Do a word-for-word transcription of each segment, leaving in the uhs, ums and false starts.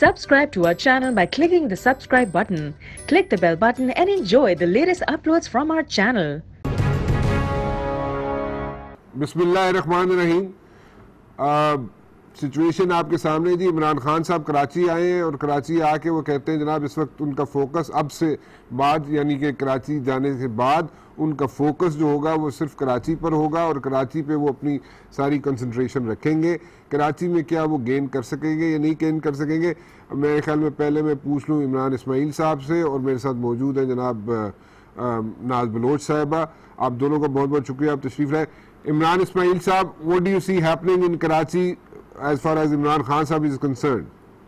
Subscribe to our channel by clicking the subscribe button. Click the bell button and enjoy the latest uploads from our channel. बिस्मिल्लाहिर्रहमानिर्रहीम। Situation आपके सामने जी। इमरान खान साहब कराची आए हैं और कराची आके वो कहते हैं जनाब इस वक्त उनका फोकस अब से बाद यानी कि कराची जाने से बाद उनका फोकस जो होगा वो सिर्फ कराची पर होगा और कराची पे वो अपनी सारी कंसंट्रेशन रखेंगे। कराची में क्या वो गेन कर सकेंगे या नहीं गेन कर सकेंगे, मेरे ख्याल में पहले मैं पूछ लूँ इमरान इस्माइल साहब से, और मेरे साथ मौजूद हैं जनाब नाज बलोच साहिबा। आप दोनों का बहुत बहुत शुक्रिया, आप तशरीफ़ लाए। इमरान इस्माइल साहब, what do you see happening in Karachi as far as Imran Khan साहब is concerned?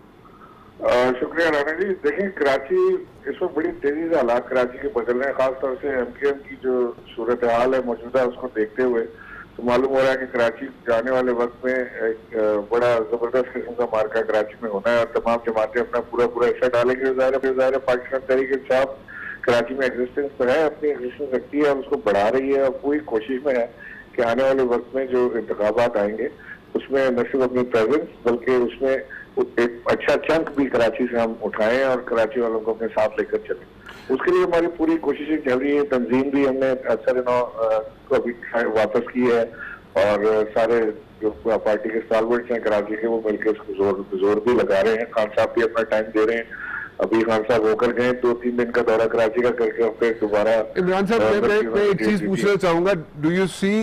शुक्रिया राना जी। देखिए, कराची इस वक्त बड़ी तेजी से हालात कराची के बदल रहे हैं, खासतौर से एमकेएम की जो सूरत हाल है मौजूदा उसको देखते हुए तो मालूम हो रहा है कि कराची जाने वाले वक्त में एक बड़ा जबरदस्त किस्म का मार्का कराची में होना है और तमाम जमातें अपना पूरा पूरा हिस्सा डालेंगे। ज़ाहिर पाकिस्तान तहरीक इंसाफ कराची में एग्जिस्टेंस पर है, अपनी एग्जिस्टेंस रखती है और उसको बढ़ा रही है और पूरी कोशिश में है कि आने वाले वक्त में जो इंतखाबात आएंगे उसमें न सिर्फ अपनी प्रेजेंस बल्कि उसमें एक अच्छा चंक भी कराची से हम उठाएं और कराची वालों को अपने साथ लेकर चलें। उसके लिए हमारी पूरी कोशिशें चल रही है। तंजीम भी हमने अक्सर को अभी वापस की है और सारे जो पार्टी के स्टालवर्ड्स हैं कराची के वो मिलकर इसको जोर जोर भी लगा रहे हैं। खान साहब भी अपना टाइम दे रहे हैं। अभी खान साहब होकर गए, दो तीन दिन का दौरा कराची का करके फिर दोबारा। इमरान साहब, मैं एक चीज पूछना चाहूंगा, do you see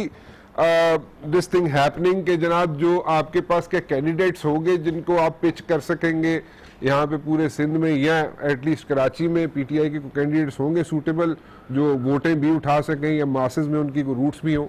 this thing happening के जनाब जो आपके पास क्या कैंडिडेट्स होंगे जिनको आप पिच कर सकेंगे यहाँ पे पूरे सिंध में या एटलीस्ट कराची में पीटीआई के कैंडिडेट्स होंगे सूटेबल जो वोटें भी उठा सकें या मासेस में उनकी रूट्स भी हों?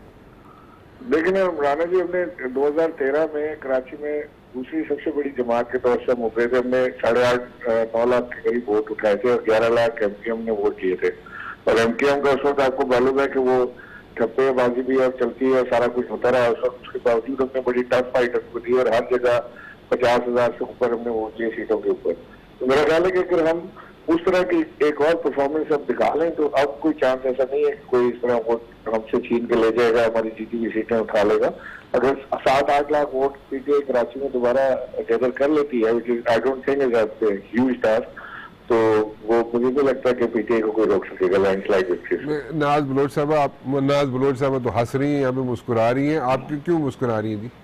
देखिए राना जी, हमने दो हजार तेरह में कराची में दूसरी सबसे बड़ी जमात के तौर से हम उभरे थे। हमने साढ़े आठ नौ लाख के करीब वोट उठाए थे और ग्यारह लाख एमकेएम ने वोट किए थे। और एमकेएम का उस वक्त आपको मालूम है कि वो ठप्पेबाजी भी और चलती है और सारा कुछ होता रहा। उस वक्त उसके बावजूद हमने बड़ी टफ फाइट हमको दी और हर जगह पचास हजार से ऊपर हमने वोट लिए सीटों के ऊपर। तो मेरा ख्याल है कि अगर हम उस तरह की एक और परफॉर्मेंस अब दिखा लें तो अब कोई चांस ऐसा नहीं है कि कोई इस तरह वोट हमसे छीन के ले जाएगा, हमारी जीती हुई सीटें उठा लेगा। अगर सात आठ लाख वोट पीटीआई कराची में दोबारा गैदर कर लेती है, which is I don't think is a huge task, तो वो मुझे नहीं लगता कि पीटीआई को कोई रोक सकेगा लैंडस्लाइड विक्ट्री। नाज बलोच साहब, आप नाज बलोच साहब तो हंस रही हैं, यहाँ पे मुस्कुरा रही हैं, आप क्यों मुस्कुरा रही हैं जी?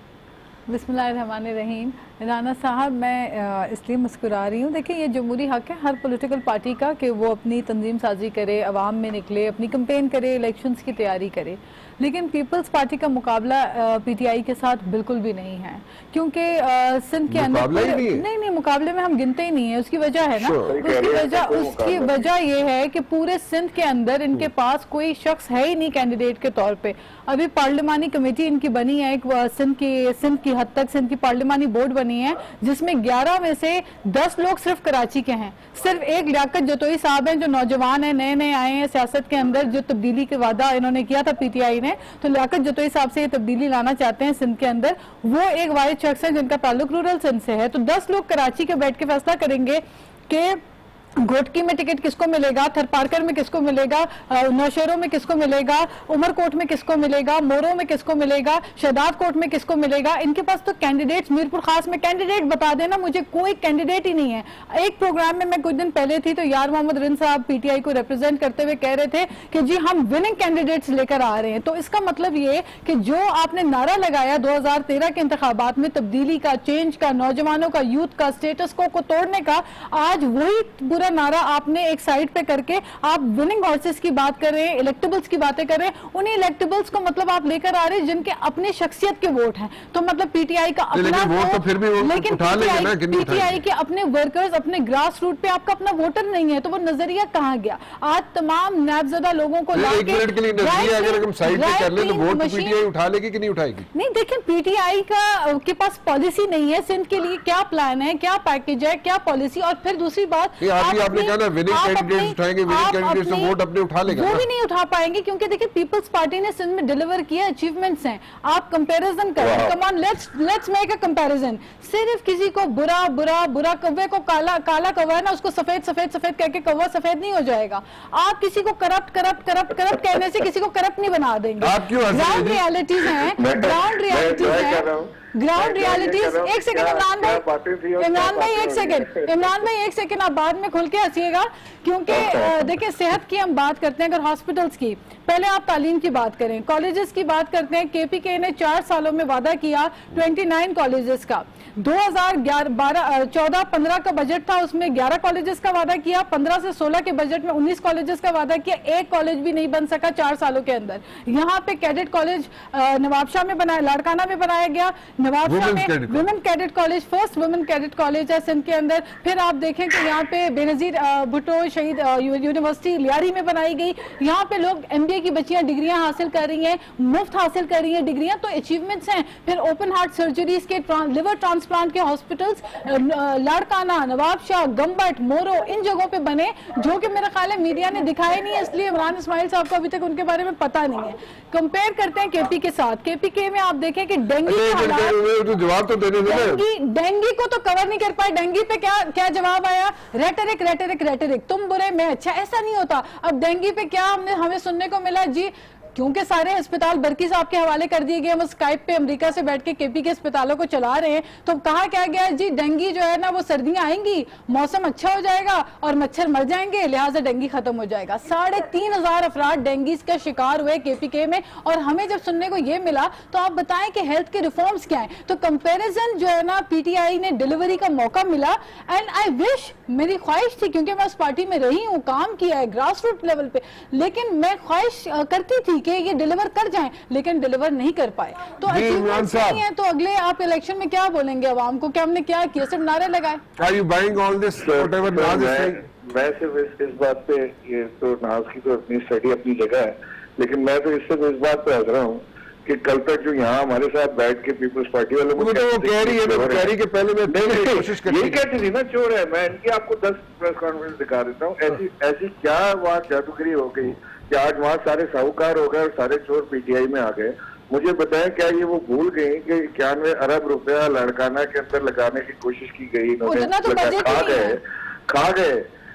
बिस्मिल्लाहिर्रहमानिर्रहीम। राना साहब, मैं इसलिए मुस्कुरा रही हूँ, देखिए ये जमहूरी हक है हर पॉलिटिकल पार्टी का कि वो अपनी तंजीम साजी करे, अवाम में निकले, अपनी कंपेन करे, इलेक्शंस की तैयारी करे। लेकिन पीपल्स पार्टी का मुकाबला पीटीआई के साथ बिल्कुल भी नहीं है, क्योंकि सिंध के अंदर नहीं, नहीं नहीं मुकाबले में हम गिनते ही नहीं है। उसकी वजह है ना, उसकी वजह उसकी वजह ये है कि पूरे सिंध के अंदर इनके पास कोई शख्स है ही नहीं कैंडिडेट के तौर पे। अभी पार्लिमानी कमेटी इनकी बनी है, एक सिंध की सिंध की हद तक सिंध की पार्लिमानी बोर्ड बनी है जिसमें ग्यारह में से दस लोग सिर्फ कराची के हैं। सिर्फ एक लियाकत जतोई साहब हैं जो नौजवान हैं, नए नए आए हैं सियासत के अंदर, जो तब्दीली के वादा इन्होंने किया था पीटीआई ने, तो लियाकत जतोई साहब से ये तब्दीली लाना चाहते हैं सिंध के अंदर। वो एक वाहिद शख्स है जिनका ताल्लुक रूरल सिंध से है। तो दस लोग कराची के बैठ के फैसला करेंगे कि घोटकी में टिकट किसको मिलेगा, थरपारकर में किसको मिलेगा, नौशेरों में किसको मिलेगा, उमरकोट में किसको मिलेगा, मोरो में किसको मिलेगा, शहदाद कोट में किसको मिलेगा। इनके पास तो कैंडिडेट्स, मीरपुर खास में कैंडिडेट बता देना मुझे, कोई कैंडिडेट ही नहीं है। एक प्रोग्राम में मैं कुछ दिन पहले थी तो यार मोहम्मद रिन साहब पीटीआई को रिप्रेजेंट करते हुए कह रहे थे कि जी हम विनिंग कैंडिडेट्स लेकर आ रहे हैं। तो इसका मतलब ये कि जो आपने नारा लगाया दो हजार तेरह के इंतखाबात में तब्दीली का, चेंज का, नौजवानों का, यूथ का, स्टेटस को, को तोड़ने का, आज वही पूरा नारा आपने एक साइड पे करके आप विनिंग हॉर्सेस की बात कर रहे हैं, इलेक्टेबल्स की बातें कर रहे हैं। उन्हीं इलेक्टेबल्स को मतलब आप लेकर आ रहे हैं जिनके अपने शख्सियत के वोट हैं। तो मतलब पीटीआई का अपना वोट तो फिर भी लेकिन पीटीआई के अपने वर्कर्स, अपने ग्रास रूट पे आपका अपना वोटर नहीं है, तो वो नजरिया कहाँ गया? आज तमाम नैबजदा लोगों को नहीं, देखिए पीटीआई का के पास पॉलिसी नहीं है सिंध के लिए, क्या प्लान है, क्या पैकेज है, क्या पॉलिसी। और फिर दूसरी बात, आपने कहा ना विनिंग कैंडिडेट्स उठाएंगे, विनिंग कैंडिडेट्स तो वोट अपने उठा लेगा, वो भी नहीं उठा पाएंगे क्योंकि देखिए पीपल्स पार्टी ने सिंध में डिलीवर किया, अचीवमेंट्स हैं। आप कंपैरिजन करें, come on let's let's make a comparison. सिर्फ किसी को बुरा बुरा बुरा कौवे को काला काला कौवा है ना, उसको सफेद सफेद सफेद कह के कौवा सफेद नहीं हो जाएगा। आप किसी को करप्ट करप्ट करप्ट करप्ट कहने से किसी को करप्ट नहीं बना देंगे। ग्राउंड रियलिटीज हैं, ग्राउंड रियलिटीज हैं, ग्राउंड रियलिटीज। एक सेकंड इमरान भाई, इमरान भाई एक सेकंड, इमरान भाई एक सेकंड, आप बाद में खुल के हंसिएगा, क्योंकि देखिए सेहत की हम बात करते हैं, अगर हॉस्पिटल्स की, पहले आप तालीम की बात करें, कॉलेजेस की बात करते हैं। केपीके ने चार सालों में वादा किया उनतीस कॉलेजेस का, दो हज़ार बारह चौदह पंद्रह का बजट था, उसमें ग्यारह कॉलेजेस का वादा किया, पंद्रह से सोलह के बजट में उन्नीस कॉलेजेस का वादा किया, एक कॉलेज भी नहीं बन सका चार सालों के अंदर। यहाँ पे कैडेट कॉलेज नवाबशाह में बनाया, लाड़काना में बनाया गया, नवाबशाह में women cadet college, first women cadet college है सिंध के अंदर। फिर आप देखें कि यहाँ पे बेनजीर भुट्टो शहीद यूनिवर्सिटी लियारी में बनाई गई, यहाँ पे लोग एमबीए की बच्चियां डिग्रियां हासिल कर रही हैं, मुफ्त हासिल कर रही हैं डिग्रियां, तो अचीवमेंट्स हैं। फिर ओपन हार्ट सर्जरीज के, लिवर ट्रांसप्लांट के हॉस्पिटल्स लाड़काना, नवाबशाह, गंबट, मोरो, इन जगहों पे बने, जो कि मेरा ख्याल है मीडिया ने दिखाया नहीं है, इसलिए इमरान इस्माइल साहब को अभी तक उनके बारे में पता नहीं है। कंपेयर करते हैं केपी के साथ, केपीके में आप देखें कि डेंगू जवाब तो देने डेंगी डेंगी को तो कवर नहीं कर पाए। डेंगी पे क्या क्या जवाब आया? रेटरिक रेटरिक रेटरिक, तुम बुरे मैं अच्छा, ऐसा नहीं होता। अब डेंगी पे क्या हमने हमें सुनने को मिला जी, क्योंकि सारे अस्पताल बरकी साहब के हवाले कर दिए गए, हम स्काइप पे अमेरिका से बैठ के केपी के अस्पतालों को चला रहे हैं, तो कहा क्या गया है जी, डेंगी जो है ना वो सर्दियां आएंगी, मौसम अच्छा हो जाएगा और मच्छर मर जाएंगे, लिहाजा डेंगी खत्म हो जाएगा। साढ़े तीन हजार अफराद डेंगी का शिकार हुए केपीके में, और हमें जब सुनने को ये मिला तो आप बताएं कि हेल्थ के रिफॉर्म्स क्या है। तो कंपेरिजन जो है ना, पीटीआई ने डिलीवरी का मौका मिला, एंड आई विश, मेरी ख्वाहिश थी, क्योंकि मैं उस पार्टी में रही हूँ, काम किया है ग्रास रूट लेवल पे, लेकिन मैं ख्वाहिश करती थी कि ये डिलीवर कर जाएं, लेकिन डिलीवर नहीं कर पाए। तो अचीवमेंट्स नहीं है, तो अगले आप इलेक्शन में क्या बोलेंगे अवाम को? क्या हमने क्या किया, सिर्फ नारे लगाए? Are you buying all this, whatever Naz is saying? मैं सिर्फ इस, इस बात पे, ये तो नाज की तो अपनी स्टडी अपनी जगह है, लेकिन मैं तो इससे इस बात पे हंस रहा हूँ कि कल तक जो यहाँ हमारे साथ बैठ के पीपल्स पार्टी वालों को तो वो कह रही है, मैं कह रही कि पहले मैं देने की कोशिश कर रही यही कहती थी ना चोर है। मैं इनकी आपको दस प्रेस कॉन्फ्रेंस दिखा देता हूँ। ऐसी ऐसी क्या वहाँ जादूगरी हो गई कि आज वहाँ सारे साहूकार हो गए और सारे चोर पीटीआई में आ गए। मुझे बताएं, क्या ये वो भूल गई कि इक्यानवे अरब रुपया लाड़काना के अंदर लगाने की कोशिश की गई, इन्होंने खा गए खा गए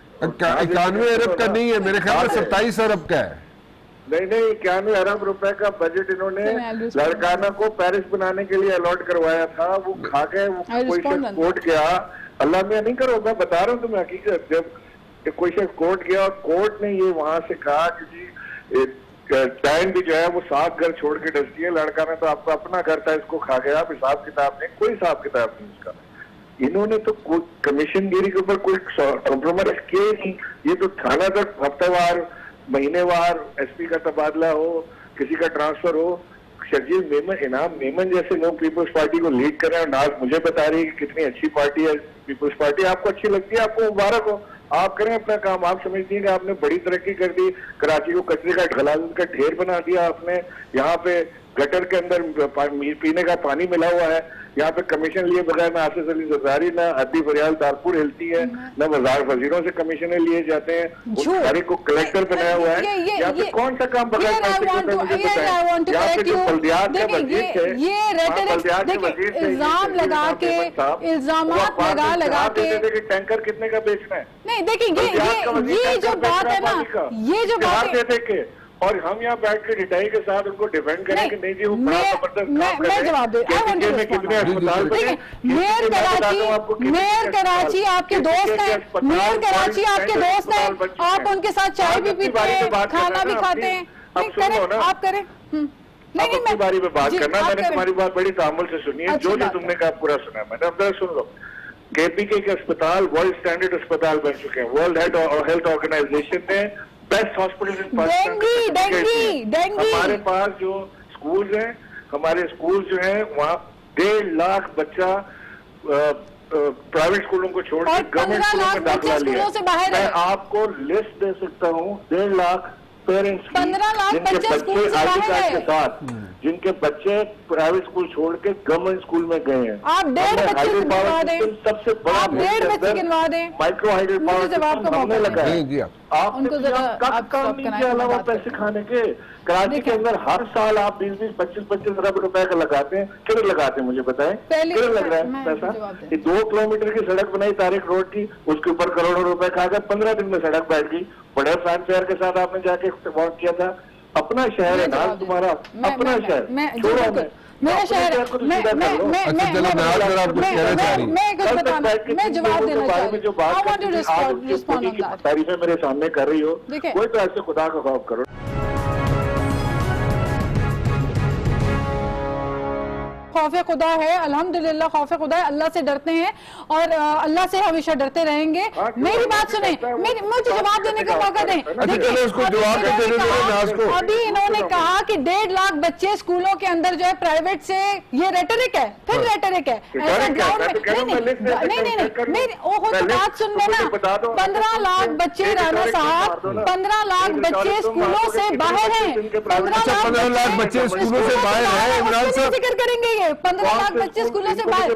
इक्यानवे अरब का नहीं है, मेरे ख्याल में सत्ताईस अरब का है। नहीं नहीं, इक्यानवे अरब रुपए का बजट इन्होंने लाड़काना को पेरिस बनाने के लिए अलॉट करवाया था, वो खा गए। वो कोई शख्स कोर्ट गया, अल्लाह में नहीं करो, मैं बता रहा हूँ तुम्हें हकीकत, जब कोई शख्स कोर्ट गया और कोर्ट ने ये वहां से कहा कि जी टाइम भी जो है वो सात घर छोड़ के डसती है, लाड़काना तो आपका अपना घर था, इसको खा गया। आप हिसाब किताब नहीं, कोई हिसाब किताब नहीं उसका। इन्होंने तो कोई कमीशनगिरी के ऊपर कोई कॉम्प्रोमाइज किया नहीं। ये तो थाना तक हफ्तावार, महीनेवार एसपी का तबादला हो, किसी का ट्रांसफर हो, शर्जील मेमन, इनाम मेमन जैसे लोग पीपल्स पार्टी को लीड कर रहे हैं। नाज मुझे बता रही है कि कितनी अच्छी पार्टी है पीपल्स पार्टी। आपको अच्छी लगती है, आपको मुबारक हो, आप करें अपना काम। आप समझती हैं कि आपने बड़ी तरक्की कर दी, कराची को कचरे का ढलाल का ढेर बना दिया आपने, यहाँ पे गटर के अंदर पीने का पानी मिला हुआ है, यहाँ पे कमीशन लिए बगैर ना आसिफ अली जरदारी, ना अद्दी फरियाल दारपुर हिलती है, न वजार वजीरों से कमीशन लिए जाते हैं, सारे को कलेक्टर बनाया हुआ है। यहाँ पे कौन सा काम बगैर पैसे के मुझे बताएं। यहाँ पे जो बल्दियात के वजीर थे, बल्दियात के वजीर थे, इल्जाम लगा के, इल्जाम लगा लगा के टैंकर कितने का बेचना है। नहीं देखिए, ये ये जो बात है ना, ये जो बात है, और हम यहाँ बैठ के डिटाई के साथ उनको डिफेंड करें कि नहीं जी वो बड़ा जबरदस्त काम कर रहे हैं, कितने अस्पताल बने। मेयर कराची, मेयर कराची आपके दोस्त हैं, मेयर कराची आपके दोस्त हैं, आप उनके साथ चाय भी पीते हैं, खाना भी खाते हैं। आप करें नहीं अपनी बारी में बात करना। मैंने तुम्हारी बात बड़ी तामुल से सुनी है, जो जो तुमने कहा पूरा सुना है मैंने। अब जरा सुन लो, केपीके के अस्पताल वर्ल्ड स्टैंडर्ड अस्पताल बन चुके हैं। वर्ल्ड हेल्थ ऑर्गेनाइजेशन ने बेस्ट हॉस्पिटल इन पाकिस्तान। हमारे पास जो स्कूल्स हैं, हमारे स्कूल जो हैं वहाँ डेढ़ लाख बच्चा प्राइवेट स्कूलों को छोड़ के गवर्नमेंट स्कूलों में दाखिला लिया। मैं आपको लिस्ट दे सकता हूँ, डेढ़ लाख पेरेंट्स की जिनके बच्चे आई डी कार्ड के साथ, जिनके बच्चे प्राइवेट स्कूल छोड़ के गवर्नमेंट स्कूल में गए हैं। आप डेढ़ बच्चे गिनवा दें, सबसे बड़ा डेढ़ बच्चे गिनवा दें, माइक्रो हाइड्रो पावर हमने लगाया। आपने काम नहीं किया अलावा पैसे खाने के। कराची के अंदर हर साल आप बीस बीस पच्चीस पच्चीस अरब रुपए का लगाते हैं, किधर लगाते हैं मुझे बताएं, किधर लग रहा है पैसा? ये दो किलोमीटर की सड़क बनाई तारिक रोड की, उसके ऊपर करोड़ों रुपए खा गए, पंद्रह दिन में सड़क बैठ गई। बड़े फैन फेयर के साथ आपने जाके वॉक किया था। अपना शहर है ना तुम्हारा, अपना शहर छोड़ो। मेरा शहर है। मैं मैं मैं मैं मैं कुछ बताना, मैं जवाब देना चाहती हूँ। I want to respond respond on that. तारीफें मेरे सामने कर रही हो, कोई तो ऐसे खुदा का खौफ करो। खौफ खुदा है, अल्हम्दुलिल्लाह खौफ खुदा है, अल्लाह से डरते हैं और अल्लाह से हमेशा डरते रहेंगे। मेरी बात सुने, मेरी मुझे जवाब देने का मौका दें। अभी इन्होंने कहा कि डेढ़ लाख बच्चे स्कूलों के अंदर जो है प्राइवेट से, ये रेटरिक है, फिर रेटरिक है। ऐसा ग्राउंड में नहीं नहीं नहीं मेरी ओहो तो बात सुन लेना। पंद्रह लाख बच्चे राना साहब, पंद्रह लाख बच्चे स्कूलों से बाहर हैं, पंद्रह लाख बच्चे स्कूलों से बाहर हैं, जिक्र करेंगे पंद्रह लाख बच्चे स्कूलों से बाहर।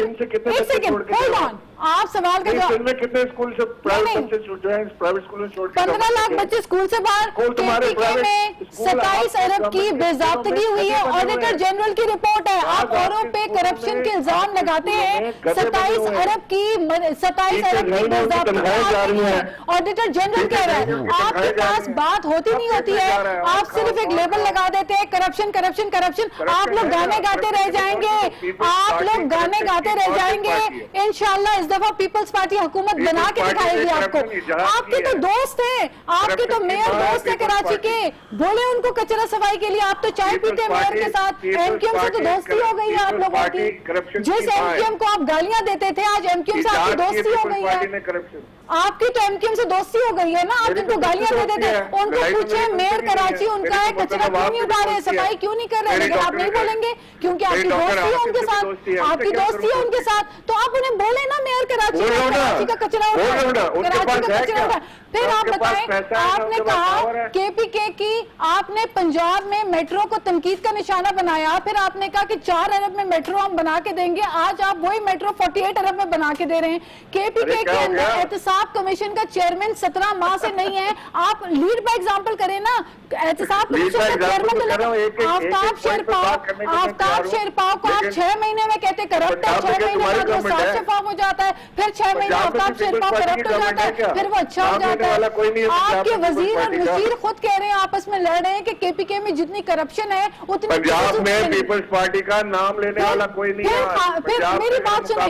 एक सेकंड होल्ड ऑन, आप सवाल का जवाब। कितने स्कूल से प्राइवेट बच्चे जो है प्राइवेट स्कूलों से छोड़ के पंद्रह लाख बच्चे स्कूल से बाहर। केपीके में सत्ताईस अरब की बेजाब्तगी हुई है, ऑडिटर जनरल की रिपोर्ट है। आप औरों पे करप्शन के इल्जाम लगाते हैं, सत्ताईस अरब की सत्ताईस अरब की बेजाब्तगी ऑडिटर जनरल कह रहा है। आपके पास बात होती नहीं होती है, आप सिर्फ एक लेबल लगा देते हैं करप्शन करप्शन करप्शन। आप लोग गाने गाते रह जाएंगे, आप लोग गाने गाते रह जाएंगे। इंशाल्लाह इस दफा पीपल्स पार्टी हुकूमत बना के दिखाएगी आपको। आपके तो दोस्त हैं, आपके तो मेयर दोस्त है कराची के, बोले उनको कचरा सफाई के लिए। आप तो चाय पीते हैं मेयर के साथ। एमक्यूएम से तो दोस्ती हो गई है आप लोगों की। जिस एमक्यूएम को आप गालियां देते थे, आज एमक्यूएम से आपकी दोस्ती हो गई है। आपकी तो एमक्यूएम से दोस्ती हो गई है ना। आप जिनको गालियां देते थे उनको पूछे मेयर कराची उनका है, कचरा क्यों नहीं उठा रहे, सफाई क्यों नहीं कर रहे, लेकिन आप नहीं बोलेंगे क्योंकि आपकी दोस्ती है उनके साथ, आपकी दोस्ती है उनके साथ। तो आप उन्हें बोले ना मेयर कराची कराची का कचरा उठा, कराची का कचरा उठा। फिर आप बताएं, आपने कहा केपीके की, आपने पंजाब में मेट्रो को तनकीद का निशाना बनाया, फिर आपने कहा कि चार अरब में मेट्रो हम बना के देंगे। आज आप वही मेट्रो अड़तालीस अरब में बना के दे रहे हैं। केपीके के अंदर एहतसाब कमीशन का चेयरमैन सत्रह माह से नहीं है। आप लीड बाय एग्जांपल करें ना। एहतसाब कमीशन का चेयरमैन आफ्ताब शेरपाव, आफ्ताब शेरपाव को आप छह महीने में कहते करप्ट है, छह महीने बाद वो साफ शफाफ हो जाता है, फिर छह महीने आफ्ताब शेरपाव करप्ट हो जाता है, फिर वो अच्छा हो जाता है। आपके वजीर और वजीर खुद कह रहे हैं, आपस में लड़ रहे हैं कि केपीके में जितनी करप्शन है उतनी पंजाब में पीपल्स पार्टी का नाम लेने वाला कोई नहीं है। फिर मेरी बात सुनिए,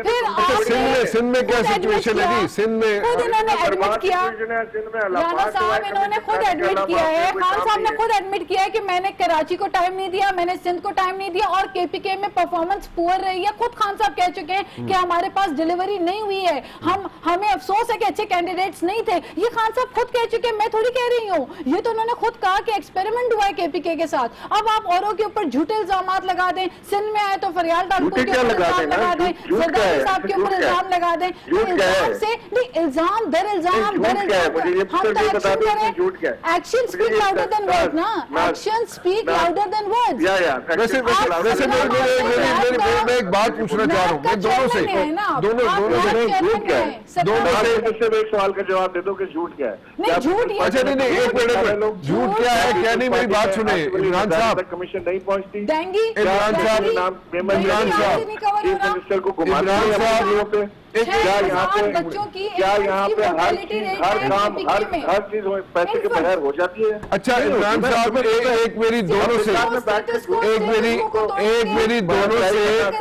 फिर सिंध में क्या सिचुएशन है जी? सिंध में खुद इन्होंने एडमिट किया, राणा साहब इन्होंने खुद एडमिट किया है, खान साहब ने खुद एडमिट किया है कि मैंने कराची को टाइम नहीं दिया, मैंने सिंध को टाइम नहीं दिया और केपीके में परफॉर्मेंस पुअर रही है। खुद खान साहब कह चुके हैं कि हमारे पास डिलीवरी नहीं हुई है, हम हमें अफसोस है कि अच्छे कैंडिडेट्स नहीं थे। ये खान साहब खुद कह चुके हैं, मैं थोड़ी कह रही हूँ, ये तो उन्होंने खुद कहा कि एक्सपेरिमेंट हुआ है केपीके के साथ। अब आप औरों के ऊपर झूठे इल्जाम लगा दें, सिंध में आए तो फरियाल डालपुर के ऊपर इल्जाम लगा दें, जरदारी साहब के ऊपर इल्जाम लगा दें। इल्जाम से नहीं, इल्जाम दर इल्जाम दर इल्जाम हम तो एक्शन करें। Action speak louder than words ना, action speak louder than words. वैसे वैसे मैं एक बात पूछना चाह रहा हूँ, मैं दोनों से दोनों दोनों से दोनों एक सवाल का जवाब दे दो कि झूठ क्या है। नहीं झूठ, अच्छा नहीं नहीं एक मिनट, झूठ क्या है क्या नहीं, मेरी बात सुने। इमरान साहब कमीशन नहीं पहुंचती, डेंगी इमरान साहब इमरान साहब चीफ मिनिस्टर को घुमाना है क्या यहाँ पे, क्या यहाँ पे हर चीज हर काम हर हर चीज पैसे के बगैर हो जाती है। अच्छा इमरान साहब एक मेरी दोनों से एक मेरी एक मेरी दोनों से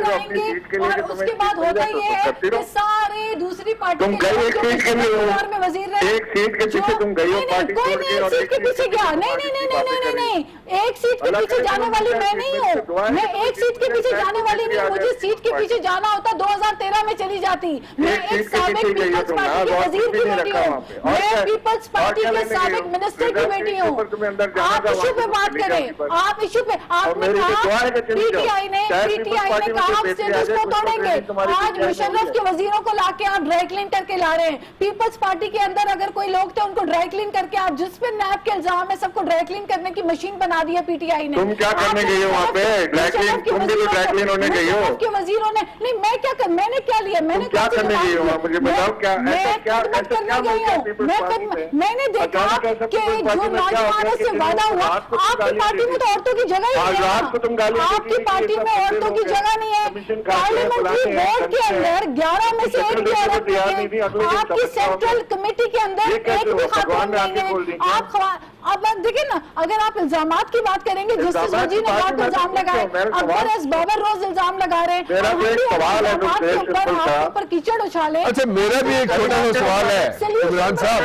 और उसके बाद होता ये है कि सारे दूसरी पार्टी तुम गई एक सीट के लिए वजीर एक सीट के पीछे तुम गई हो पार्टी कोई नहीं एक सीट के पीछे गया, नहीं नहीं नहीं नहीं नहीं नहीं एक सीट के पीछे जाने वाली मैं नहीं हूँ, मैं एक सीट के पीछे जाने वाली नहीं, मुझे सीट के पीछे जाना होता दो हजार तेरह में चली जाती। मैं एक साबिक पीपल्स पार्टी के वजीर की बेटी हूँ, मैं पीपल्स पार्टी के साबिक मिनिस्टर की बेटी हूँ। आप इशू पे बात करें, आप इशू पे आपने कहा पीटीआई ने पीटीआई ने कहा आप स्टेटस को तोड़ेंगे, आज मुशर्रफ के वजीरों को लाके आप ड्राई क्लीन करके ला रहे हैं। पीपल्स पार्टी के अंदर अगर कोई लोग थे उनको ड्राई क्लीन करके आप जिस पे नैब के इल्जाम है सबको ड्राई क्लीन करने की मशीन बना दी है पीटीआई ने। तुम क्या करने गई हो वहाँ पे? ड्राई क्लीन तुम भी तो ड्राई क्लीन होने गई हो के वजीरों ने। नहीं मैं क्या कर, मैंने क्या लिया, मैंने क्या करने गई हो मुझे बताओ क्या मैं खिदमत करने गई हूँ। मैं मैंने देखा कि जो नौजवानों से वादा हुआ, आपकी पार्टी में तो औरतों की जगह ही नहीं है, आपकी पार्टी में औरतों की जगह नहीं है। पार्लियामेंट्री बोर्ड के अंदर ग्यारह में से एक भी औरत नहीं है, आपकी सेंट्रल कमेटी के अंदर एक भी खातून नहीं है। आप अब देखिए ना, अगर आप इल्जामात की बात करेंगे, जस्टिस वजी ने बहुत इल्जाम लगाए, अकबर एस बाबर रोज इल्जाम लगा रहे हैं, ऊपर कीचड़ उछाले। अच्छा, मेरा भी एक छोटा सा सवाल है इमरान साहब।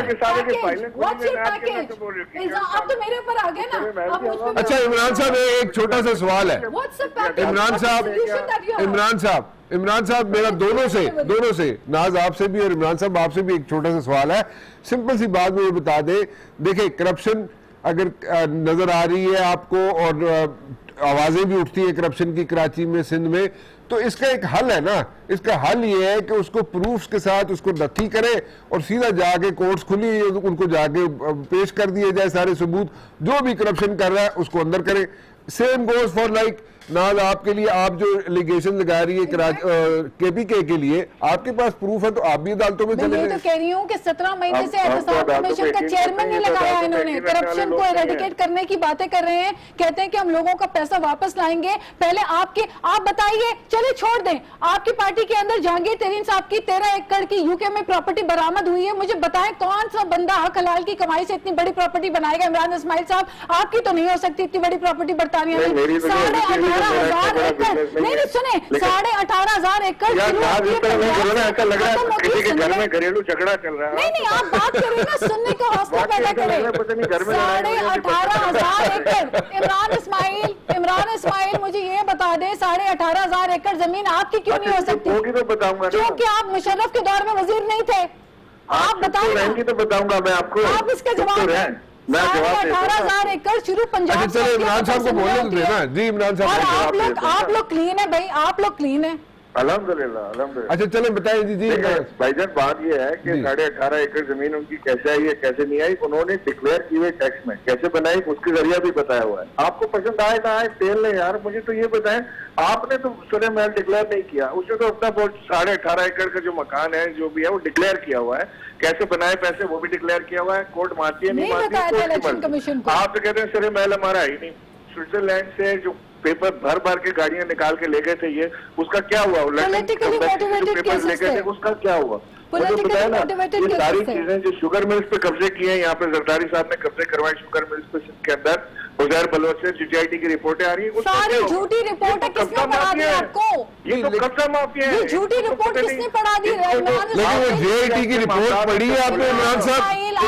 अब तो मेरे ऊपर आ गए ना। अच्छा इमरान साहब, एक छोटा सा सवाल है इमरान साहब, इमरान साहब इमरान साहब मेरा दोनों से दोनों से नाज आपसे भी और इमरान साहब आपसे भी एक छोटा सा सवाल है। सिंपल सी बात मुझे बता दे, देखिए करप्शन अगर नजर आ रही है आपको और आवाजें भी उठती है करप्शन की कराची में, सिंध में, तो इसका एक हल है ना। इसका हल ये है कि उसको प्रूफ्स के साथ उसको नथी करे और सीधा जाके कोर्ट्स खुली उनको जाके पेश कर दिए जाए सारे सबूत, जो भी करप्शन कर रहा है उसको अंदर करे। सेम गोज फॉर लाइक नाज आपके लिए, आप जो एलिगेशन लगा रही है केपीके के लिए, आपके पास प्रूफ है तो आप भी अदालतों में चले। मैं तो कह रही हूँ कि सत्रह महीने से एहतसाब कमीशन का चेयरमैन नहीं लगाया इन्होंने। करप्शन को एरेडिकेट करने की बातें कर रहे हैं, कहते हैं कि हम लोगों का पैसा वापस लाएंगे। पहले आपके आप बताइए, चले छोड़ दें, आपकी पार्टी के अंदर जहांगीर तरीन साहब की तेरह एकड़ की यूके में प्रॉपर्टी बरामद हुई है। मुझे बताएं कौन सा बंदा हक हलाल की कमाई से इतनी बड़ी प्रॉपर्टी बनाएगा? इमरान इस्माइल साहब, आपकी तो नहीं हो सकती इतनी बड़ी प्रॉपर्टी बरतानिया में। साढ़े अठारह हजार एकड़, नहीं नहीं सुने, साढ़े अठारह हजार एकड़ ऐसा लग रहा है किसी के घर में घरेलू झगड़ा चल रहा है। नहीं नहीं, आप बात करें ना, सुनने का हौसला पैदा करें। साढ़े अठारह हजार एकड़, इमरान इस्माइल इमरान इस्माइल मुझे ये बता दे, साढ़े अठारह हजार एकड़ जमीन आपकी क्यों नहीं हो सकती? तो बताऊंगा, क्योंकि आप मुशर्रफ के दौर में वजीर नहीं थे। आप बताएं, तो बताऊंगा मैं आपको, आप इसका जवाब दें। अठारह हजार एकड़ शुरू पंजाब से। चलो इमरान साहब को बोलने देना जी। इमरान साहब, और आप लोग आप लोग क्लीन है भाई, आप लोग क्लीन है। अल्हम्दुलिल्लाह अल्हम्दुलिल्लाह। अच्छा चलो बताइए जी। जी भाईजान, बात ये है कि साढ़े अठारह एकड़ जमीन उनकी कैसे आई है कैसे नहीं आई, उन्होंने डिक्लेयर की हुई टैक्स में कैसे बनाई उसके जरिया भी बताया हुआ है। आपको पसंद आए ना आए तेल नहीं यार, मुझे तो ये बताएं, आपने तो सूर्य महल डिक्लेयर नहीं किया, उसने तो अपना साढ़े अठारह एकड़ का जो मकान है जो भी है वो डिक्लेयर किया हुआ है, कैसे बनाए पैसे वो भी डिक्लेयर किया हुआ है। कोर्ट मानती है नहीं मानती, आप तो कहते हैं सूर्य महल हमारा है ही नहीं। स्विट्जरलैंड से जो पेपर भर भर के गाड़ियां निकाल के ले गए थे, ये उसका क्या हुआ? पेपर ले गए थे, उसका क्या हुआ? मुझे बताया ना, ये सारी चीजें जो शुगर मिल्स पे कब्जे किए हैं, यहाँ पे जरदारी साहब ने कब्जे करवाए शुगर मिल्स पे के अंदर, उजैर बलवत से जीजीआईटी की रिपोर्टें आ रही है। सारी झूठी रिपोर्ट है, किसने पढ़ा दी आपको? ये तो कब्जा माफिया है। ये झूठी रिपोर्ट किसने पढ़ा दी? लेकिन वो जीआईटी की रिपोर्ट पढ़ी है आपने इमरान साहब?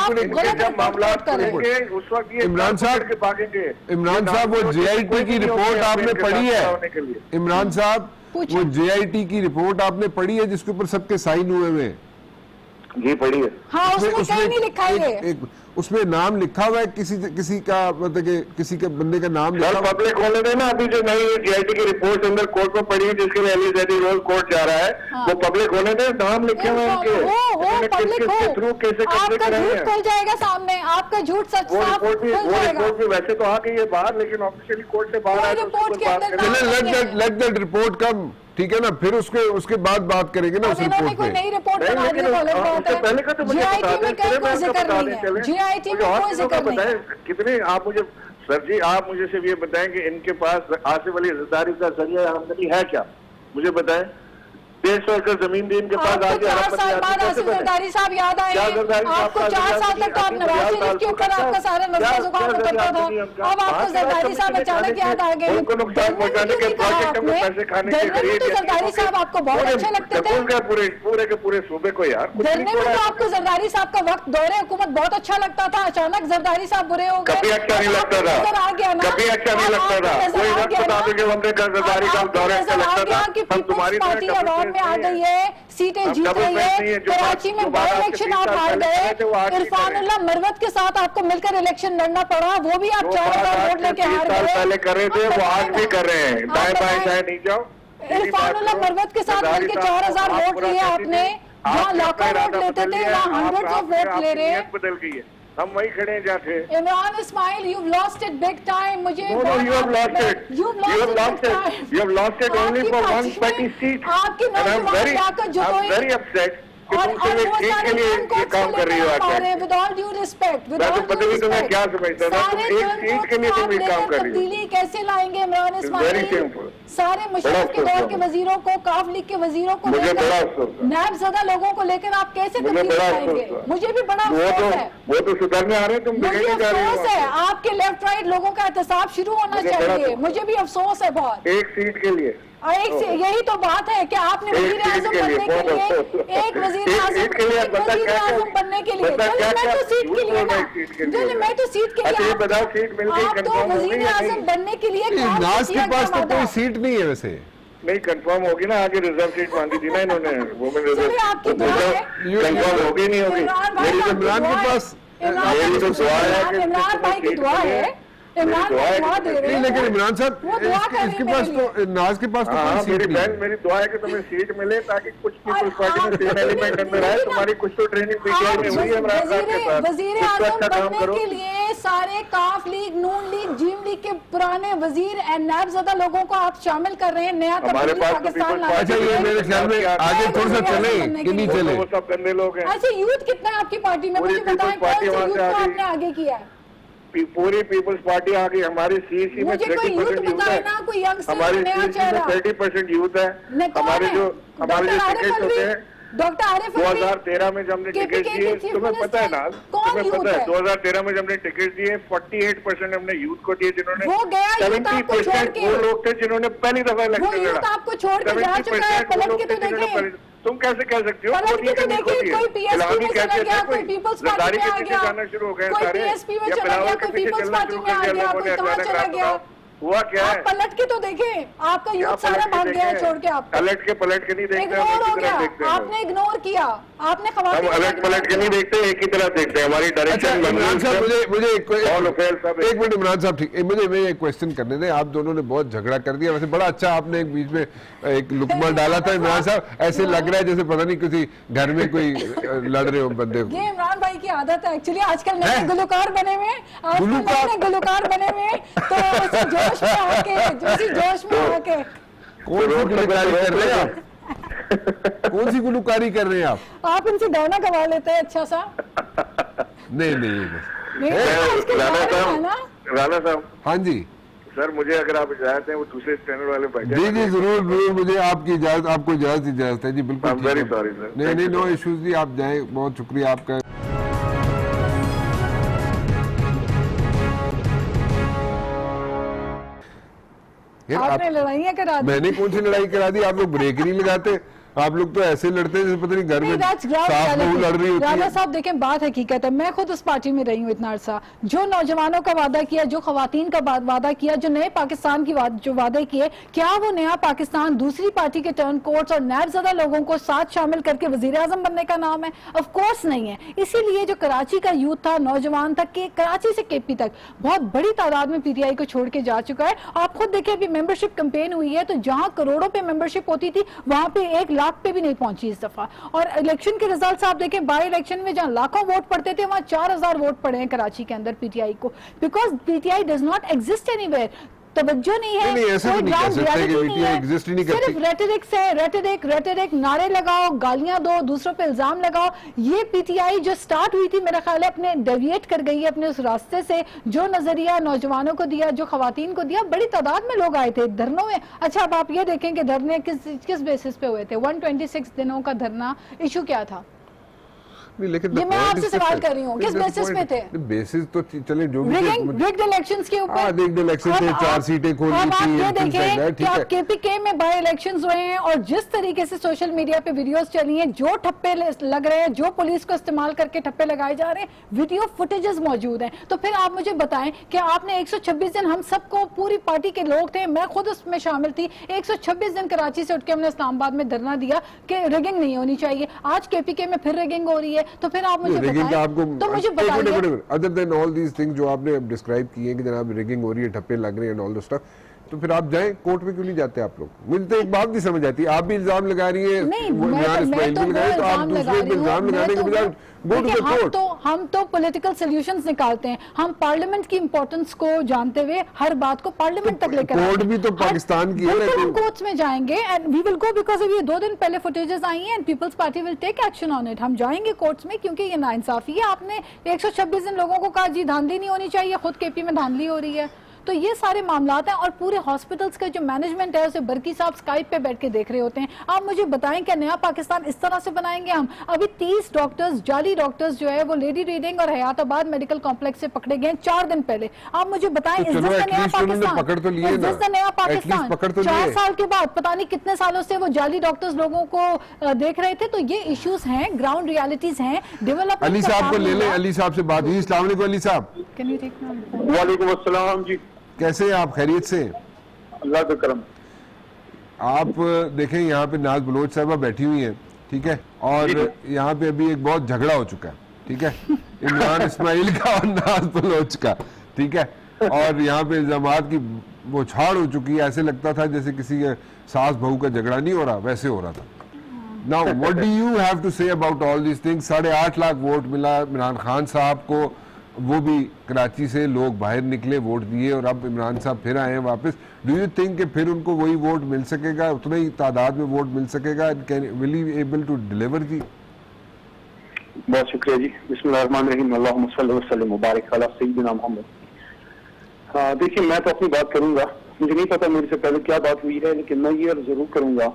उस वक्त इमरान साहब के भागेंगे। इमरान साहब, वो जीआईटी की रिपोर्ट आपने पढ़ी है? इमरान साहब, वो जीआईटी की रिपोर्ट आपने पढ़ी है जिसके ऊपर सबके साइन हुए हुए? जी पढ़ी है। हाँ, उसमें कहीं नहीं लिखा है, उसमें नाम लिखा हुआ है किसी किसी का, मतलब कि किसी के बंदे का नाम लिखा? पब्लिक होने देना, अभी जो नई जीआईटी की रिपोर्ट अंदर कोर्ट में पड़ी है जिसके लिए एली जैदी रोज कोर्ट जा रहा है, हाँ। वो पब्लिक होने दे, नाम लिखे हुए उनके, थ्रू कैसे आपका झूठ खुल जाएगा सामने, आपका झूठ सच वो रिपोर्ट भी वो रिपोर्ट भी वैसे तो आ गई है बाहर, लेकिन ऑफिशियली कोर्ट से बाहर आए तो लेट दैट रिपोर्ट कम, ठीक है ना, फिर उसके उसके बाद बात करेंगे ना उस रिपोर्ट पे। नई रिपोर्ट बना दी, पहले का तो मुझे जीआईटी में कोई जिक्र नहीं है, जीआईटी में कोई जिक्र नहीं है। कितने आप मुझे सर जी आप मुझे सिर्फ ये बताएं कि इनके पास आसिफ अली जरदारी का जरिया आमदनी है क्या? मुझे बताएं। डेढ़ सौ एकड़ जमीन भी इनके पास आगे चार साल बाद आसिफ जरदारी साहब याद आए आपको? चार साल तक तो आप नवाज शरीफ के ऊपर आपका सारा नजर जुकाम उतरता था, अब आपको जरदारी साहब अचानक याद आ गए। जरदारी साहब आपको बहुत अच्छे लगते थे, पूरे पूरे के पूरे सूबे को यार धरने में तो आपको जरदारी साहब का वक्त दौरे हुकूमत बहुत अच्छा लगता था, अचानक जरदारी साहब बुरे हो गए। कभी अच्छा नहीं लगता था, आ गया ना, कभी अच्छा नहीं लगता था, कोई वक्त बता दो कि हमने जरदारी का दौरे अच्छा लगता था, हम तुम्हारी पार्टी आवाम में आ गई है, सीटें जीत रही है, कराची में बाई इलेक्शन आप हार गए, इरफानुल्लाह मरवत के साथ आपको मिलकर इलेक्शन लड़ना पड़ा, वो भी आप चार हजार वोट लेके हार गए। पहले कर रहे थे, वो आज भी कर रहे हैं, दाएं बाएं दाएं नहीं जाओ। इरफानुल्लाह मरवत के साथ मिलकर चार हजार वोट लिए आपने, जहाँ लाखों वोट लेते थे वहाँ हंड्रेड ऑफ वोट ले रहे हैं। बदल गई है, हम वही खड़े जाते। Imran Ismail, you've lost it big time. मुझे no, no, you have lost it. You've lost, you have lost it. it. You have lost it only for one petty seat. आपकी नौजवान जाकर जो I'm very upset. और और वो सारे ये काम कर रही हो आके। With all due respect, with all due respect. तुम्हें क्या समझता था? तुम एक सीट के लिए तुम ये काम कर रही हो। तब्दीली कैसे लाएंगे इमरान इस्माइल? Very simple. सारे मुशर्रफ के दौर के वजीरों को, काफ लीग के वजीरों को लेकर, नैब ज़दा लोगों को लेकर आप कैसे तब्दील करेंगे? मुझे भी बड़ा अफसोस है। वो तो सुधरने आ रहे हैं, तुम मुझे अफसोस है, आपके लेफ्ट राइट लोगों का एहतसाब शुरू होना चाहिए। मुझे भी अफसोस है बहुत, एक सीट के लिए। एक से यही तो बात है कि आपने वजीर आजम बनने के लिए, एक वजीर आजम वजीर आजम बनने के लिए, मैं तो सीट के लिए ना, मैं तो सीट के लिए, बताओ सीट मिल गई, आप तो वजीर आजम बनने के लिए नाज के पास तो कोई सीट नहीं है वैसे। नहीं, कंफर्म होगी ना, आगे रिजर्व सीट मांगी थी ना इन्होंने, वुमेन रिजर्व आपकी दुआ है, कंफर्म होगी नहीं होगी। इमरान के पास इमरान भाई की दुआ है, इमरान दुआ दे रहे हैं, लेकिन इमरान साहब इसके पास तो नाज के पास तो कोई मेरी सीट बहन, नहीं। मेरी दुआ है कि तुम्हें सीट मिले ताकि कुछ पीपल्स पार्टी में सेम एलिमेंट अंदर आए। तुम्हारी कुछ तो ट्रेनिंग पीटीआई में हुई है इमरान खान के साथ, वजीर आजम बनने के लिए सारे काफ लीग, नून लीग, जीम लीग के पुराने वजीर एंड नैब ज़दा लोगों को आप शामिल कर रहे हैं। नया हमारे पास पाकिस्तान। अच्छा, ये मेरे ख्याल में आगे थोड़ा सा चले कि नहीं चले? वो सब गंदे लोग हैं। अच्छा, यूथ कितना है आपकी पार्टी में? मुझे बताएं, कौन से यूथ को आपने आगे किया है? पूरी पीपल्स पार्टी आ गई। हमारी सीसी में थर्टी परसेंट यूथ है, हमारी सीसी में थर्टी परसेंट यूथ है। हमारे जो हमारे जो टिकट होते हैं डॉक्टर आरिफ दो हजार तेरह में जब हमने टिकट दिए, तुम्हें पता है ना, तुम्हें पता है दो हजार तेरह में जब हमने टिकट दिए अड़तालीस परसेंट हमने यूथ को दिए, जिन्होंने सत्तर परसेंट वो लोग थे जिन्होंने पहली दफा इलेक्शन लड़ा। आपको छोड़ के जा चुका है, पलट के तो देखें। तुम कैसे कह सकती हो? पलट के तो देखिए, कोई पीएसपी में चला गया, कोई पीपल्स पार्टी में आ गया, जाना शुरू हो गए कोई सारे, पीएसपी में चला गया, कोई पीपल्स पार्टी में आ गया, कोई कहाँ चला गया? हुआ क्या है? पलट के तो देखें, आपका यूथ सारा भाग गया है छोड़ के। आप पलट के पलट के नहीं देखते, इग्नोर हो गया, आपने इग्नोर किया, आपने हम अलट पलट के नहीं देखते, एक ही तरह देखते हैं। हमारी डायरेक्शन। इमरान साहब, मुझे मुझे एक एक मिनट इमरान साहब, ठीक, मुझे मैं एक क्वेश्चन करने दें। आप दोनों ने बहुत झगड़ा कर दिया, वैसे बड़ा अच्छा आपने एक बीच में एक लुकमा डाला था इमरान साहब, ऐसे लग रहा है जैसे पता नहीं किसी घर में कोई लड़ रहे हो बंदे। ये इमरान भाई की आदत है एक्चुअली, आजकल नए गुलकार बने हुए, आजकल गुलकार बने हुए, तो जोश में आके, जोशी जोश में आके कौन सी गुलकारी कर रहे हैं आप? कौन सी गुलकारी कर रहे हैं आप? आप इनसे गाना गवा लेते हैं अच्छा सा। नहीं नहीं राणा साहब, राणा साहब, हाँ जी सर, मुझे अगर आप इजाजत हैं, वो दूसरे चैनल वाले बैठे। जी जी जरूर जरूर, मुझे आपकी इजाजत, आपको इजाजत इजाजत है जी, बिल्कुल। Very sorry sir. नहीं नहीं, नो इश्यूज जी, आप जाए, बहुत शुक्रिया आपका। आपने लड़ाइयाँ करा दी। मैंने कौन सी लड़ाई करा दी? आप लोग ब्रेक नहीं लगाते, आप लोग तो ऐसे लड़ते हैं जैसे पता नहीं घर में साफ बहू लड़ रही होती है। राजा साहब देखें, बात हकीकत है, मैं खुद उस पार्टी में रही हूँ इतना अरसा। जो नौजवानों का वादा किया, जो खवातीन का वादा किया, जो नए पाकिस्तान की जो वादे किए, क्या वो नया पाकिस्तान दूसरी पार्टी के टर्न कोर्ट्स और नैब ज़दा लोगों को साथ शामिल करके वजीर आजम बनने का नाम है? ऑफ कोर्स नहीं है। इसीलिए जो कराची का यूथ था, नौजवान तक के, कराची से केपी तक बहुत बड़ी तादाद में पीटीआई को छोड़ के जा चुका है। आप खुद देखिए, अभी मेंबरशिप कैंपेन हुई है, तो जहां करोड़ों पे मेंबरशिप होती थी, वहां पे एक लाख पे भी नहीं पहुंची इस दफा। और इलेक्शन के रिजल्ट्स आप देखें, बाई इलेक्शन में जहां लाखों वोट पड़ते थे, वहां चार हजार वोट पड़े हैं कराची के अंदर पीटीआई को, because PTI does not exist anywhere. तवज्जो नहीं है, नहीं, ऐसे कोई नहीं कह सकते कि पीटीआई एग्जिस्ट ही नहीं करती। सिर्फ रेटरिक से रेटरिक रेटरिक नारे लगाओ, गालियां दो, दूसरों पे इल्जाम लगाओ। ये पीटीआई जो स्टार्ट हुई थी, मेरा ख्याल है अपने डेविएट कर गई है अपने उस रास्ते से। जो नजरिया नौजवानों को दिया, जो खवातीन को दिया, बड़ी तादाद में लोग आए थे धरनों में। अच्छा, अब आप ये देखें कि धरने किस किस बेसिस पे हुए थे? एक सौ छब्बीस दिनों का धरना, इशू क्या था? नहीं, लेकिन ये मैं आपसे सवाल कर रही हूँ, किस बेसिस पे थे? बेसिस तो चले जो भी रिग्ड इलेक्शंस के ऊपर, रिग्ड इलेक्शन से चार सीटें खोली थी। आप ये देखें कि आप केपीके में बाय इलेक्शंस हुए हैं और जिस तरीके से सोशल मीडिया पे वीडियोस चली हैं, जो ठप्पे लग रहे हैं, जो पुलिस को इस्तेमाल करके ठप्पे लगाए जा रहे हैं, वीडियो फुटेजेस मौजूद हैं। तो फिर आप मुझे बताएं कि आपने एक सौ छब्बीस दिन, हम सबको, पूरी पार्टी के लोग थे, मैं खुद उसमें शामिल थी, एक सौ छब्बीस दिन कराची से उठ के हमने इस्लामाबाद में धरना दिया कि रिगिंग नहीं होनी चाहिए। आज केपीके में फिर रिगिंग हो रही है, तो फिर आप मुझे रिगिंग आपको, तो मुझे बताइए, other than all these things जो आपने डिस्क्राइब किए हैं कि जनाब रिगिंग हो रही है, ठप्पे लग रहे हैं, ऑल द स्टफ, तो फिर आप जाएं कोर्ट में क्यों नहीं जाते आप लोग? मुझे तो एक बात नहीं समझ आती, आप भी इल्जाम लगा रही है, नहीं, मैं तो, मैं तो लगाए, तो आप दूसरे पे इल्जाम लगाने के बजाय गो टू द कोर्ट। तो हम तो पॉलिटिकल सॉल्यूशंस निकालते हैं, हम पार्लियामेंट की इंपॉर्टेंस को जानते हुए हर बात को पार्लियामेंट तक लेकर आए। कोर्ट भी तो पाकिस्तान की है ना, हम कोर्ट्स में जाएंगे and we will go, because अभी दो दिन पहले फुटेजेस आई हैं and Peoples Party will take action on it. हम जाएंगे कोर्ट्स में, क्योंकि ये नाइंसाफी है। आपने एक सौ छब्बीस दिन लोगों को कहा जी धांधली नहीं होनी चाहिए, खुद केपी में धांधली हो रही है। तो ये सारे मामला हैं और पूरे हॉस्पिटल्स का जो मैनेजमेंट है उसे बरकी साहब स्काइप पे बैठ के देख रहे होते हैं। आप मुझे बताएं क्या नया पाकिस्तान इस तरह से बनाएंगे हम? अभी तीस डॉक्टर्स, जाली डॉक्टर्स जो है वो लेडी रीडिंग और हयाताबाद मेडिकल कॉम्प्लेक्स से पकड़े गए चार दिन पहले। आप मुझे बताएं इस नया पाकिस्तान, पकड़ तो लिए ना, नया पाकिस्तान पकड़ तो चार साल के बाद पता नहीं कितने सालों से वो जाली डॉक्टर्स लोगों को देख रहे थे। तो ये इश्यूज हैं, ग्राउंड रियलिटीज हैं, डेवलपमेंट। अली साहब को ले लें, अली साहब से बात हुई। अस्सलाम वालेकुम अली साहब। वालेकुम अस्सलाम जी, कैसे हैं आप? खैरियत से? अल्लाह का करम। आप देखें यहाँ पे नाज बलोच साहबा बैठी हुई हैं, ठीक है, और यहाँ पे अभी एक बहुत झगड़ा हो चुका है, ठीक है, इमरान इस्माइल का और नाज बलोच का, ठीक है, और यहाँ पे इल्जामात की बौछार हो चुकी है। ऐसे लगता था जैसे किसी के सास बहू का झगड़ा नहीं हो रहा, वैसे हो रहा था। Now what do you have to say about all this things? साढ़े आठ लाख वोट मिला इमरान खान साहब को, वो भी कराची से लोग बाहर निकले, वोट दिए, और अब इमरान साहब फिर आए हैं वापस। डू यू थिंक कि फिर उनको वही वोट मिल सकेगा, उतना ही तादाद में वोट मिल सकेगा? Can will he able to deliver? जी बहुत शुक्रिया जी। बिस्मिल्लाहिर्रहमानिर्रहीम, अल्लाहुम्मा सल्ली व सल्लिम मुबारक अला सय्यिदिना मुहम्मद। हाँ देखिए, मैं तो अपनी बात करूंगा, मुझे नहीं पता मेरे से पहले क्या बात हुई है, लेकिन मैं ये जरूर करूंगा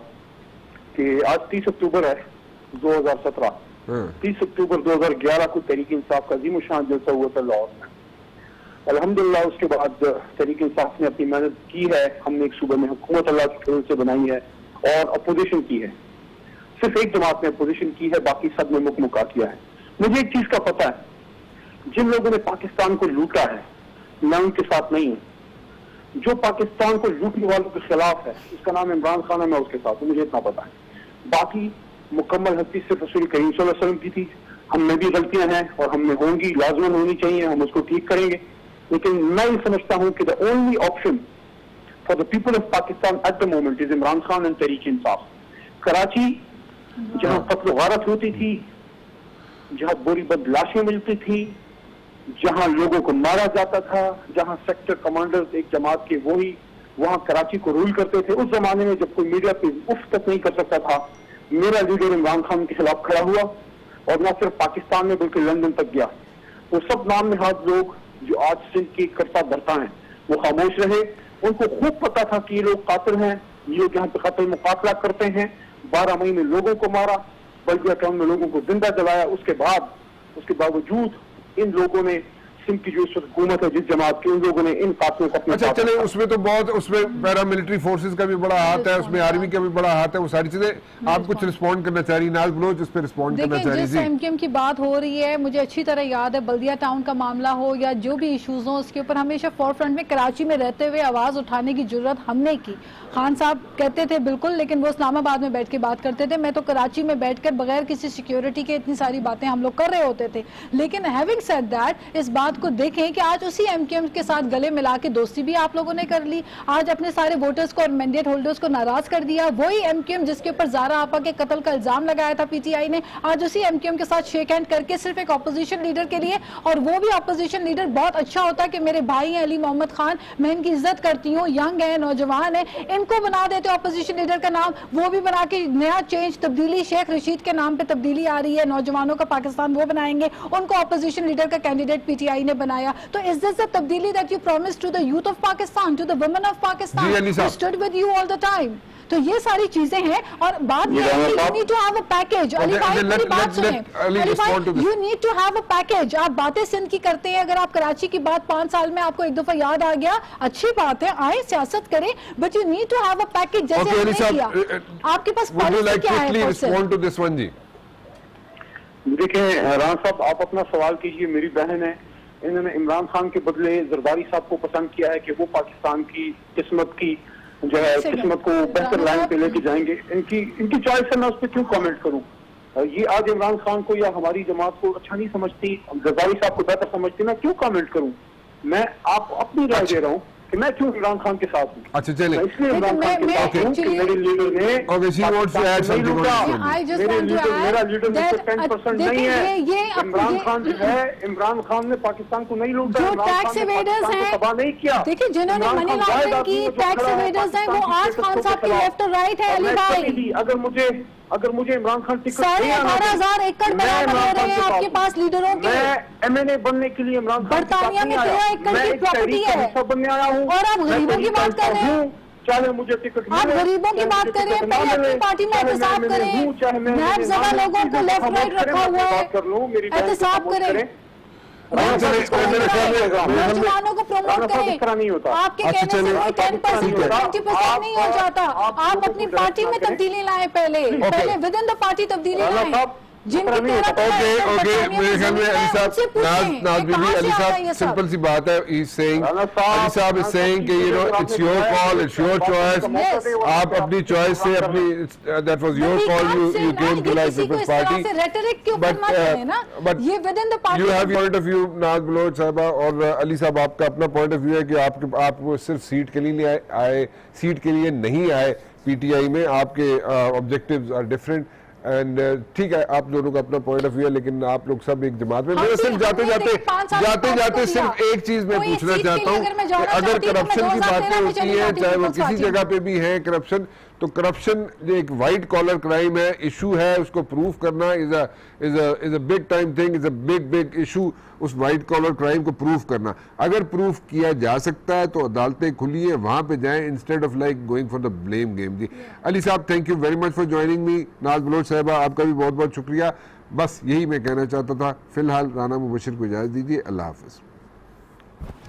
कि आज तीस अक्टूबर है दो हजार सत्रह, तीस अक्टूबर दो हजार ग्यारह को तहरीक इंसाफ का अजीम शान जलसा हुआ था लाहौर में। अल्हम्दुलिल्लाह उसके बाद तहरीक इंसाफ ने अपनी मेहनत की है, हमने एक सूबे में हुकूमत अल्लाह की फजल से बनाई है और अपोजिशन की है। सिर्फ एक जमात ने अपोजिशन की है, बाकी सब ने मुक मुका किया है। मुझे एक चीज का पता है, जिन लोगों ने पाकिस्तान को लूटा है मैं उनके साथ नहीं हूँ। जो पाकिस्तान को लूटने वालों के खिलाफ है, उसका नाम इमरान खान है, मैं उसके साथ हूँ, मुझे इतना पता है। बाकी मुकम्मल हस्ती सिर्फ रसूल करीम सल्लल्लाहु अलैहि वसल्लम की थी। हम में भी गलतियां हैं और हम में होंगी, लाजमन होनी चाहिए, हम उसको ठीक करेंगे। लेकिन मैं ये समझता हूँ कि the only option for the people of Pakistan at the moment is Imran Khan and Tehreek Insaf. Karachi जहाँ कत्ल गारत होती थी, जहाँ बोरी बद लाशें मिलती थी, जहाँ लोगों को मारा जाता था, जहाँ सेक्टर कमांडर एक जमात के वो ही वहाँ कराची को रूल करते थे। उस जमाने में जब कोई मीडिया पे उफ तक नहीं कर सकता था, मेरा लीडर इमरान खान के खिलाफ खड़ा हुआ और न सिर्फ पाकिस्तान में बल्कि लंदन तक गया। वो सब नाम नहाद लोग जो आज सिंध के करता धरता हैं वो खामोश रहे। उनको खूब पता था कि ये लोग कातिल हैं, ये लोग यहाँ पे कत्ल मुकाबला करते हैं। बारह महीने लोगों को मारा, बल्दिया टाउन में लोगों को जिंदा जलाया। उसके बाद उसके बावजूद इन लोगों ने सिंध की जो हुकूमत है जिस जमात की, उन लोगों ने इन कातिलों को अपने अच्छा चले, उसमें तो बहुत, उसमें पैरामिलिट्री फोर्सेस का भी बड़ा हाथ है, उसमें आर्मी का भी बड़ा हाथ है, वो सारी चीजें आप कुछ रिस्पॉन्ड करना चाह रही नाज बलोच, उस पर रिस्पॉन्ड करना चाह रही थी। एमकेएम की बात हो रही है, मुझे अच्छी तरह याद है बल्दिया टाउन का मामला हो या जो भी इश्यूज हो, उसके ऊपर हमेशा फोरफ्रंट में कराची में रहते हुए आवाज उठाने की जरूरत हमने की। खान साहब कहते थे बिल्कुल, लेकिन वो इस्लामाबाद में बैठ के बात करते थे, मैं तो कराची में बैठकर बगैर किसी सिक्योरिटी के इतनी सारी बातें हम लोग कर रहे होते थे। लेकिन हैविंग सेड दैट, इस बात को देखें कि आज उसी एमकेएम के साथ गले मिला के दोस्ती भी आप लोगों ने कर ली, आज अपने सारे वोटर्स को और मैंडेट होल्डर्स को नाराज कर दिया। वही एमकेएम जिसके ऊपर ज़ारा आपा के कत्ल का इल्जाम लगाया था पीटीआई ने, आज उसी एमकेएम के साथ शेक हैंड करके सिर्फ एक अपोजिशन लीडर के लिए, और वो भी अपोजिशन लीडर बहुत अच्छा होता है कि मेरे भाई हैं अली मोहम्मद खान, मैं इनकी इज्जत करती हूँ, यंग है, नौजवान है, इनको बना देते हो अपोजिशन लीडर का नाम, वो भी बना के नया चेंज तब्दीली, शेख रशीद के नाम पे तब्दीली आ रही है, नौजवानों का पाकिस्तान वो बनाएंगे, उनको अपोजिशन लीडर का कैंडिडेट पीटीआई ने बनाया। तो is this the tabdeeli that you promised to the youth of Pakistan, to the women of Pakistan, who stood with you all the time? तो ये सारी चीजें हैं। और बात ये है कि you need to have a package। Ali भाई मेरी बात सुने, अली भाई you need to have a package। आप बातें सिंध की करते हैं, अगर आप कराची की बात पांच साल में आपको एक दफा याद आ गया, अच्छी बात है, आए सियासत करें, but you need to have a package जैसे हमने किया। आपके पास पॉलिसी क्या है? देखिए राना साहब, आप अपना सवाल कीजिए। मेरी बहन है, इन्होंने इमरान खान के बदले जरदारी साहब को पसंद किया है कि वो पाकिस्तान की किस्मत की जो है किस्मत को बेहतर लाइन पे लेके जाएंगे। इनकी इनकी चॉइस है, मैं उस पर क्यों कमेंट करूं? ये आज इमरान खान को या हमारी जमात को अच्छा नहीं समझती, जरदारी साहब को बेहतर समझती, मैं क्यों कमेंट करूं? मैं आप अपनी राय दे रहा हूँ कि मैं क्यों इमरान खान के साथ हूँ। अच्छा चले, इसलिए इमरान खान के साथ हूँ कि मेरे लीडर ने मेरे लीडर मेरा लीडर मुझसे टेन परसेंट नहीं है। इमरान खान जो है, इमरान खान ने पाकिस्तान को नहीं लूटा, जो टैक्स एवेडर्स हैं तबाह नहीं किया। देखिए जिन्होंने मनी लॉन्ड्रिंग की, टैक्स एवेडर्स हैं, वो आज खान साहब की लेफ्ट और राइट है। अली भाई अगर मुझे अगर मुझे इमरान खान टिकट साढ़े बारह हजार एकड़ बराबर ले रहे हैं आपके पास लीडरों के? मैं एमएनए बनने के लिए इमरान खान बरतानिया में तेरह एकड़ की प्रॉपर्टी है बनने आया हूँ, और आप गरीबों की बात कर रहे हैं। चाहे मुझे टिकट, आप गरीबों की बात करें, पहले अपनी पार्टी में एहतसाब करें। नैब जगह लोगों को लेफ्ट राइट रखा हुआ है, एहतसाब करें, नौजवानों को प्रमोट करें। आपके कहने से कोई टेन परसेंट ट्वेंटी परसेंट नहीं हो जाता। आप अपनी पार्टी में तब्दीली लाए, पहले पहले विद इन द पार्टी तब्दीली लाए। ओके ओके मेरे ख्याल में अली साहब, नाज नाज बीबी, अली साहब सिंपल सी बात है, ही सेइंग, अली साहब इज सेइंग कि you know it's your call, it's your choice, आप अपनी चॉइस से अपनी, that was your call, you you came to like Peoples Party, but but ये within the party you have point of view. Naz Baloch साहबा और अली साहब, आपका अपना पॉइंट ऑफ व्यू है कि आपके आप सिर्फ सीट के लिए आए, सीट के लिए नहीं आए पीटीआई में, आपके ऑब्जेक्टिव्स आर डिफरेंट एंड ठीक है, आप दोनों का अपना पॉइंट ऑफ व्यू है, लेकिन आप लोग सब एक जमात में। मैं सिर्फ जाते जाते जाते जाते सिर्फ एक चीज मैं पूछना चाहता हूँ कि अगर करप्शन की बातें होती हैं, चाहे वो किसी जगह पे भी है करप्शन, तो करप्शन जो एक वाइट कॉलर क्राइम है, इशू है, उसको प्रूव करना is a is a is a big time thing, is a big big issue, उस वाइट कॉलर क्राइम को प्रूव करना। अगर प्रूव किया जा सकता है तो अदालतें खुली है, वहां पे जाएं instead of like going for the blame game. जी अली साहब, thank you very much for joining me. Naz Baloch साहबा, आपका भी बहुत बहुत शुक्रिया। बस यही मैं कहना चाहता था। फिलहाल राना मुबशिर को इजाजत दीजिए, अल्लाह हाफिज।